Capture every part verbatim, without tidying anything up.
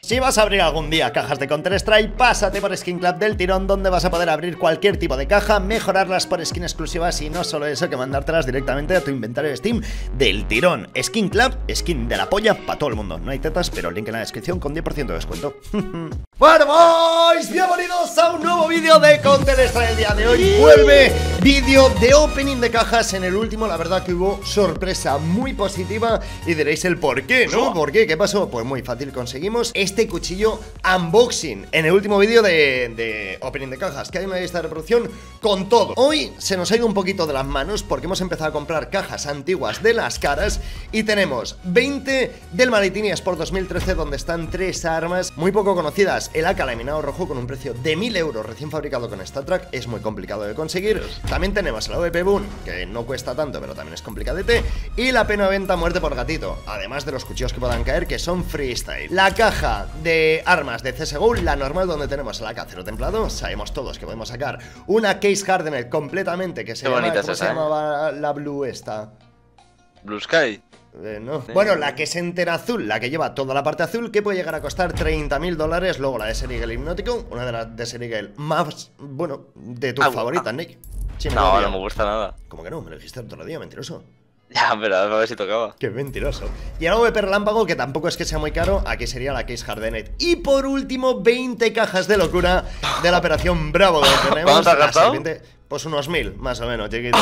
Si vas a abrir algún día cajas de Counter-Strike, pásate por Skin Club del tirón, donde vas a poder abrir cualquier tipo de caja, mejorarlas por skin exclusivas y no solo eso, que mandártelas directamente a tu inventario de Steam del tirón. Skin Club, skin de la polla para todo el mundo. No hay tetas, pero link en la descripción con diez por ciento de descuento. Bueno, boys, bienvenidos a un nuevo vídeo de Counter-Strike. El día de hoy vuelve vídeo de opening de cajas. En el último, la verdad que hubo sorpresa muy positiva y diréis el por qué, ¿no? ¿Por qué? ¿Qué pasó? Pues muy fácil, conseguimos este cuchillo unboxing en el último vídeo de, de opening de cajas, que hay una lista de reproducción con todo. Hoy se nos ha ido un poquito de las manos porque hemos empezado a comprar cajas antiguas de las caras y tenemos veinte del Maritini Sport dos mil trece, donde están tres armas muy poco conocidas. El A K laminado rojo con un precio de mil euros recién fabricado con StatTrak, es muy complicado de conseguir. También tenemos el A W P Boom, que no cuesta tanto pero también es complicadete, y la P noventa muerte por gatito, además de los cuchillos que puedan caer, que son freestyle. La caja de armas de C S G O, la normal, donde tenemos el A K cero templado. Sabemos todos que podemos sacar una Case Hardened completamente, que se llama, ¿cómo esa, se llamaba la Blue esta? Blue Sky. Eh, no. Bueno, la que es entera azul, la que lleva toda la parte azul, que puede llegar a costar treinta mil dólares. Luego la de Serigel Hipnótico, una de las de Serigel más, bueno, de tus ah, favoritas, ah. Nick. Sí, me no, no me gusta nada. ¿Cómo que no? Me lo dijiste el otro día, mentiroso. Ya, pero a ver si tocaba. Qué mentiroso. Y el A W P Relámpago, que tampoco es que sea muy caro, aquí sería la Case Hardened. Y por último, veinte cajas de locura de la operación Bravo, donde tenemos. ¿Vamos a gastar? Pues unos mil, más o menos, chiquito.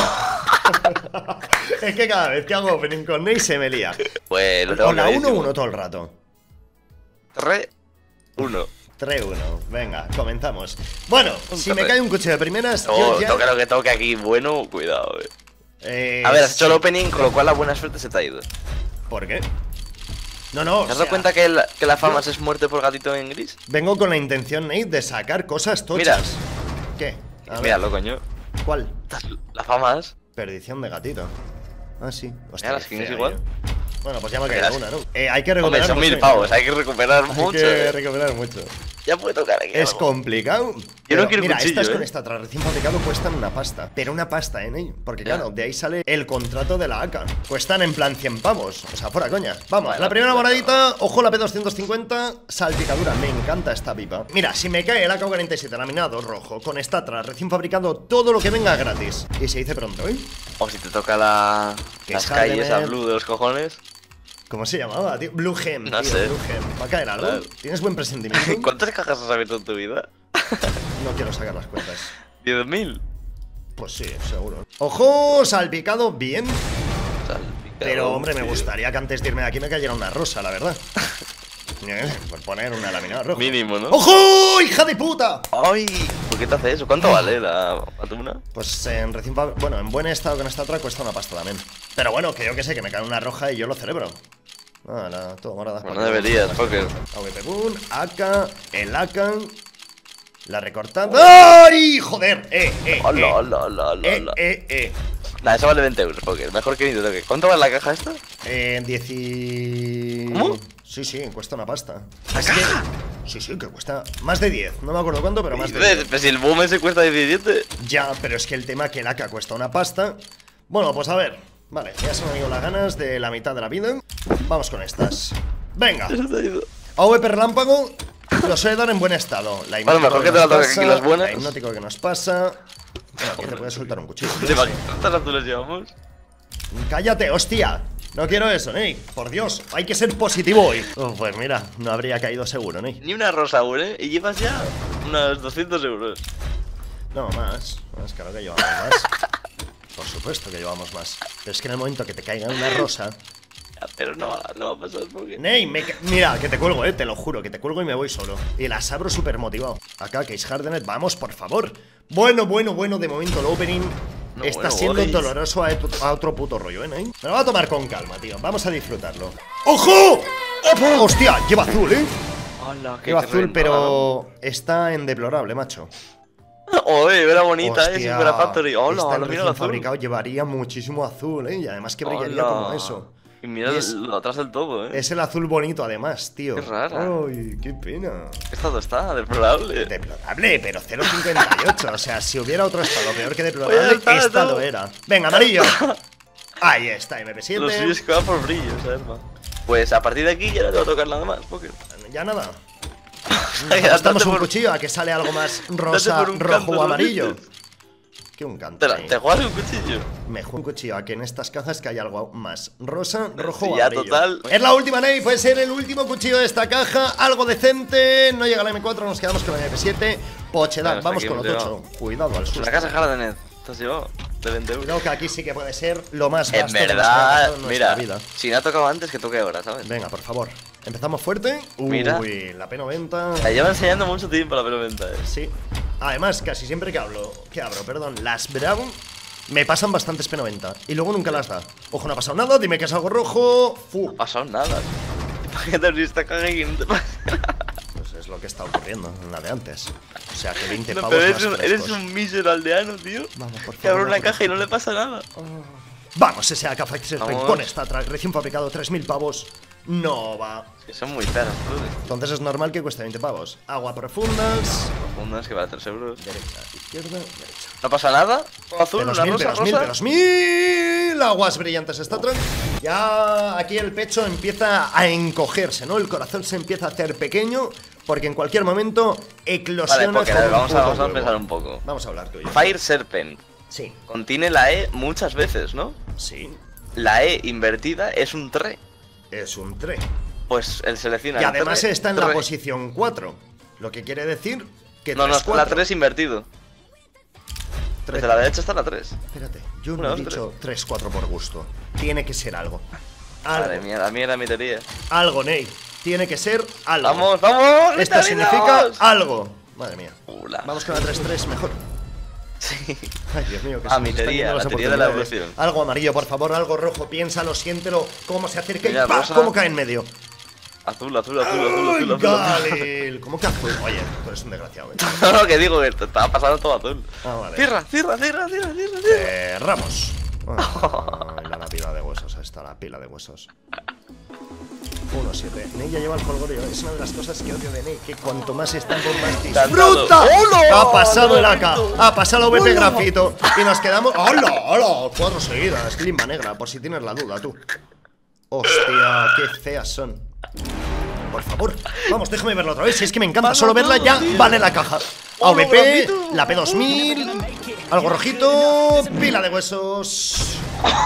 Es que cada vez que hago opening con Ney se me lía. Pues lo tengo con la uno uno todo el rato. tres uno. tres uno, venga, comenzamos. Bueno, un si me cae un cuchillo de primeras, no, yo ya... toca lo que toque aquí, bueno, cuidado, eh. Eh, a ver, has sí. hecho el opening, con lo cual la buena suerte se te ha ido. ¿Por qué? No, no, ¿Te has dado cuenta que, el, que la fama es muerte por gatito en gris? Vengo con la intención, Nate, de sacar cosas tochas. Mira. ¿Qué? A Míralo, coño. ¿Cuál? La fama es perdición de gatito. Ah, sí. Hostia, la skin es igual. Bueno, pues ya me ha caído una, ¿no? Eh, hay que recuperar. Hombre, son mil pavos, hay que recuperar hay mucho. Hay que recuperar mucho. Ya puede tocar aquí. Es algo complicado. Yo pero, no quiero mira, cuchillo, estas ¿eh? con esta tras recién fabricado cuestan una pasta. Pero una pasta, ¿eh? Porque claro, de ahí sale el contrato de la A K. Cuestan en plan cien pavos. O sea, fuera coña. Vamos, bueno, la primera moradita, ojo la P doscientos cincuenta, salpicadura. Me encanta esta pipa. Mira, si me cae el A K cuarenta y siete laminado rojo con esta tras recién fabricado, todo lo que venga gratis. Y se dice pronto, ¿eh? O si te toca la... las calles a blue de los cojones. ¿Cómo se llamaba, tío? Blue Gem, no tío, sé. Blue Gem. ¿Va a caer algo? Claro. ¿Tienes buen presentimiento? ¿Cuántas cajas has abierto en tu vida? No quiero sacar las cuentas. ¿diez mil? Pues sí, seguro. ¡Ojo! Salpicado, bien. Salpicado, pero, hombre, tío. me gustaría que antes de irme de aquí me cayera una rosa, la verdad. Por poner una laminada roja. Mínimo, ¿no? ¡Ojo! ¡Hija de puta! ¡Ay! ¿Por qué te hace eso? ¿Cuánto vale la atuna? Pues en recién... Bueno, en buen estado con esta otra cuesta una pasta también. Pero bueno, que yo que sé, que me cae una roja y yo lo celebro. Ah, la, todo morada. Bueno, no deberías, Poker. A W P Boom, A K, el A K, la recortada. ¡Ay! ¡Joder! ¡Eh, eh! ¡Hola, eh. hola, hola, hola! Eh, eh, eh. Nada, eso vale veinte euros, Poker. Mejor que ni te toque. ¿Cuánto vale la caja esta? Eh, diez y... ¿Cómo? Sí, sí, cuesta una pasta. ¿La caja? Sí, sí, que cuesta más de diez. No me acuerdo cuánto, pero más de diez. Pero si el boom ese cuesta diecisiete. Ya, pero es que el tema que el A K cuesta una pasta. Bueno, pues a ver. Vale, ya se me han ido las ganas de la mitad de la vida. Vamos con estas. Venga. A W P Relámpago lo suele dar en buen estado. La bueno, mejor que, que te la toque aquí las buenas. La hipnótico que nos pasa. Bueno, aquí te puedes soltar un cuchillo. ¿Cuántas azules llevamos? Cállate, hostia. No quiero eso, Nick. Por Dios, hay que ser positivo hoy. Oh, pues mira, no habría caído seguro, Nick. Ni una rosa aún, ¿eh? Y llevas ya unos doscientos euros. No, más. Más claro que llevamos más. Por supuesto que llevamos más. Pero es que en el momento que te caiga una rosa... Ya, pero no, no va a pasar porque... Ney, me ca... mira, que te cuelgo, eh, te lo juro, que te cuelgo y me voy solo. Y las abro súper motivado. Acá, Case Hardened, vamos, por favor. Bueno, bueno, bueno, de momento el opening no, está bueno, siendo boys. doloroso a, a otro puto rollo, eh, Ney. Me lo voy a tomar con calma, tío, vamos a disfrutarlo. ¡Ojo! ¡Oh, hostia! Lleva azul, eh. Hola, lleva azul, pero está en deplorable, macho. Oye, era bonita, hostia, eh, si fuera Factory. Hola, este lo mira el azul. fabricado llevaría muchísimo azul, eh, y además que brillaría Hola. como eso. Y mira y es, lo atrás del todo, eh. Es el azul bonito, además, tío. Qué rara. Ay, qué pena. ¿Qué estado está? Deplorable. Deplorable, pero cero coma cincuenta y ocho. O sea, si hubiera otro estado peor que deplorable, está, esta lo era. Venga, amarillo. Ahí está, M P siete. Los suyos que van por brillo, ¿sabes? Pues a partir de aquí ya no te va a tocar nada más, Poker. Ya nada. Gastamos un cuchillo a que sale algo más rosa, rojo o amarillo. Que un canto. ¿Te, ¿Te juegas un cuchillo? Me juego un cuchillo a que en estas cajas que hay algo más rosa, rojo sí, o ya, amarillo. Total. Es la última, Ney. Puede ser el último cuchillo de esta caja. Algo decente. No llega la eme cuatro, nos quedamos con la eme siete. Pochedad, bueno, vamos con lo tocho. Cuidado al susto. La casa Hardenet. ¿Te has llevado? De veinte euros. Creo que aquí sí que puede ser lo más vasto. En verdad, en mira, vida. Si no ha tocado antes, que toque ahora, ¿sabes? Venga, por favor. Empezamos fuerte. Uy, mira. la P noventa. La lleva enseñando mucho tiempo la P noventa, eh. Sí. Además, casi siempre que hablo, que abro, perdón, las Brown me pasan bastantes P noventa y luego nunca las da. Ojo, no ha pasado nada, dime que es algo rojo. Fu. No ha pasado nada. Imagínate abrir esta caja y no te pasa nada. Pues es lo que está ocurriendo en la de antes. O sea, que veinte no, pavos pero eres más un, eres un mísero aldeano, tío. Vamos, por favor. Que abre una por caja favor. y no le pasa nada. Oh. Vamos, ese A K F con esta track recién fabricado, tres mil pavos. No va. Sí, son muy caras, ¿no? Entonces es normal que cueste veinte pavos. Agua profundas. Profundas que vale tres euros. Derecha, izquierda, derecha. ¿No pasa nada? Azul, Pelos una mil, rosa, pelos rosa. mil, pelos mil. Aguas brillantes esta track. Ya aquí el pecho empieza a encogerse, ¿no? El corazón se empieza a hacer pequeño. Porque en cualquier momento eclosiona. Vale, porque como vamos, un a, vamos a huevo. pensar un poco. Vamos a hablar tú y yo. Fire Serpent. Sí. Contiene la E muchas veces, ¿no? Sí. La E invertida es un tre. Es un tre. Pues él selecciona. Y además tre, está en tre. la posición cuatro. Lo que quiere decir que No, no, tres, la tres invertido. tres. Desde la derecha está la tres. Espérate, yo Una, no he dos, dicho tres cuatro por gusto. Tiene que ser algo. Algo. Madre mía, la mía era mi teoría. Algo, Ney. Tiene que ser algo. ¡Vamos, vamos! Esto significa algo. Madre mía. Ula. Vamos con la tres tres mejor. Sí. Ay, Dios mío, que Ah, se mi nos están teoría, yendo las la teoría de la oportunidades. evolución. Algo amarillo, por favor, algo rojo. Piénsalo, siéntelo. Cómo se acerca Mira, y ¡pam! rosa. Cómo cae en medio. Azul, azul, azul, azul, ¡Ay, azul, azul, Galil! ¿Cómo que azul? Oye, tú eres un desgraciado. ¿eh? azul. No, que digo que te estaba pasando todo azul. Ah, vale. Cierra, cierra, cierra, cierra, cierra, cierra. Cerramos. Ay, la, la pila de huesos, está la pila de huesos. uno siete. Ney ya lleva el colgorio. Es una de las cosas que odio de Ney, que cuanto más están con más disfruta. ¡Hola! Ha pasado el A K, ha pasado la V P grafito y nos quedamos. ¡Hola! ¡Hola! Cuatro seguidas. Limba negra, por si tienes la duda, tú. Hostia, qué feas son. Por favor, vamos, déjame verla otra vez. Si es que me encanta, solo verla ya vale la caja. A V P, la P dos mil, algo rojito, pila de huesos.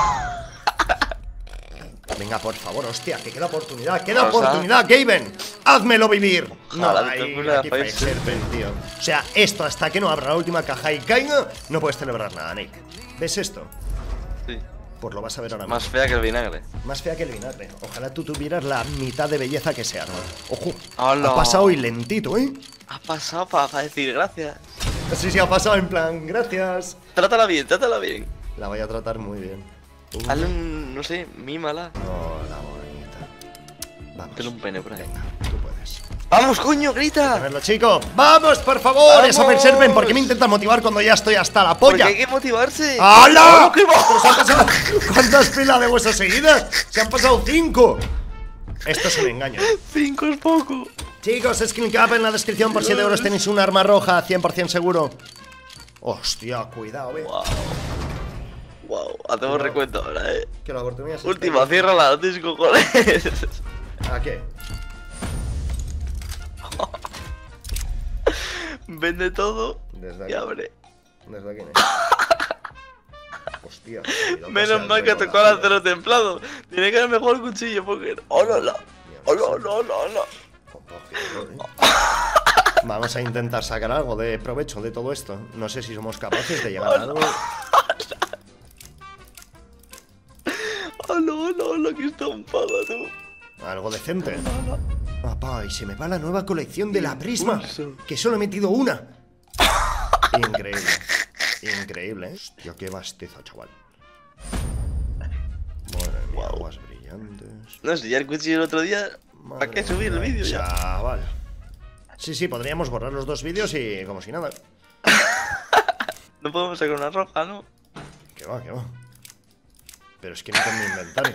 Venga, por favor, hostia, que queda oportunidad, queda Rosa. oportunidad, Gaben. Házmelo vivir. No, Ojalá, ahí, locura, aquí Fire Fire Serpent, tío. O sea, esto hasta que no abra la última caja y caiga, no puedes celebrar nada, Nick. ¿Ves esto? Sí. Pues lo vas a ver ahora mismo. Más fea que el vinagre. Más fea que el vinagre. Ojalá tú tuvieras la mitad de belleza que sea, ¿no? Ojo, Hola. ha pasado y lentito, ¿eh? Ha pasado para decir gracias. Sí, sí, ha pasado en plan, gracias. Trátala bien, trátala bien. La voy a tratar muy bien. Uh. Hazle un, no sé, mímala. Hola, bonita. Vamos. Tenle un pene por ahí. Venga, tú puedes. ¡Vamos, coño, A grita! verlo, chico. ¡Vamos, por favor! ¡Vamos! Eso me sirven. ¿Por qué me intentas motivar cuando ya estoy hasta la Porque polla? hay que motivarse. ¡Hala! ¡Oh, qué ¿Pero se han pasado cuántas pilas de huesos seguidas? Se han pasado cinco. Esto es un engaño. Cinco es poco. Chicos, Skin Cap en la descripción. Por siete euros tenéis un arma roja, cien por cien seguro. Hostia, cuidado, ve. Wow. Wow, hacemos No. recuento ahora, eh. Que la oportunidad se Última, está- ciérrala, no tienes cojones. ¿A qué? Vende todo Desde y aquí. abre. Desde aquí, ¿no? Hostia. cuidado, Menos sea mal que el tocó el reloj, acero templado. Tiene que haber mejor el cuchillo, porque. ¡Oh, no, no! ¡Oh, no, no, no, no! Vamos a intentar sacar algo de provecho de todo esto. No sé si somos capaces de llegar a algo. ¡Oh, no, no, no! ¡Que estampada, tú! Algo decente. Papá, y se me va la nueva colección de la Prisma. Impulso. Que solo he metido una. Increíble. Increíble, ¿eh? Hostia, qué basteza, chaval. Madre mía, aguas brillantes. No sé, ya el cuchillo el otro día. ¿Para Madre qué subir el mía, vídeo ya? Chaval. Sí, sí, podríamos borrar los dos vídeos y como si nada. No podemos sacar una roja, ¿no? Que va, que va. Pero es que no tengo mi inventario.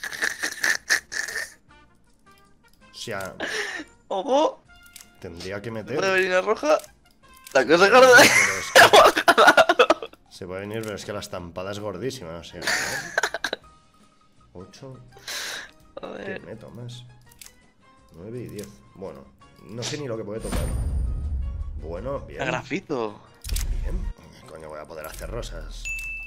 O sea, ¡Ojo! tendría que meter. ¿Puede venir una roja? La cosa gorda. Pero es que- se puede venir, pero es que la estampada es gordísima, o sea. ocho. A ¿Qué ver. meto más? nueve y diez. Bueno, No sé ni lo que puede tocar. Bueno, bien. El grafito. Bien. Coño, voy a poder hacer rosas.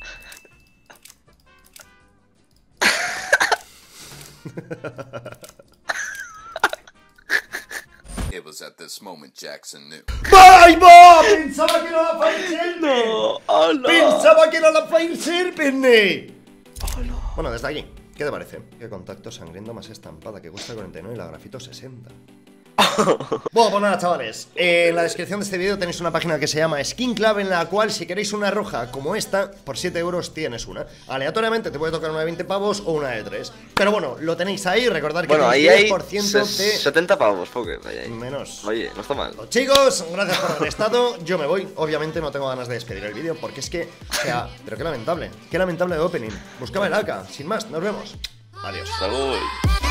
It was at this moment Jackson knew. ¡Ay, va! ¡Pensaba que era la Fire Serpent! No, hola. ¡Pensaba que era la Fire Serpent! Hola. Bueno, desde aquí, ¿qué te parece? Que contacto sangriento más estampada, que cuesta cuarenta y nueve y la grafito sesenta. Bueno, pues nada, chavales, eh, en la descripción de este vídeo tenéis una página que se llama Skin Club, en la cual si queréis una roja como esta, por siete euros tienes una. Aleatoriamente te puede tocar una de veinte pavos o una de tres. Pero bueno, lo tenéis ahí, recordad que bueno, tenéis ahí diez por ciento hay de... setenta pavos, porque ahí. Menos. Oye, no está mal. Chicos, gracias por haber estado. Yo me voy, obviamente no tengo ganas de despedir el vídeo, porque es que, o sea, pero qué lamentable. Qué lamentable de opening. Buscaba el A K, sin más, nos vemos. Adiós. Salud.